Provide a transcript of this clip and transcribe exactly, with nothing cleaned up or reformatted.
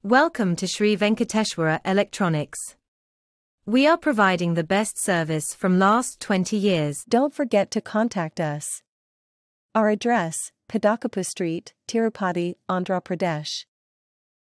Welcome to Sri Venkateshwara Electronics. We are providing the best service from last twenty years. Don't forget to contact us. Our address, Padakapu Street, Tirupati, Andhra Pradesh.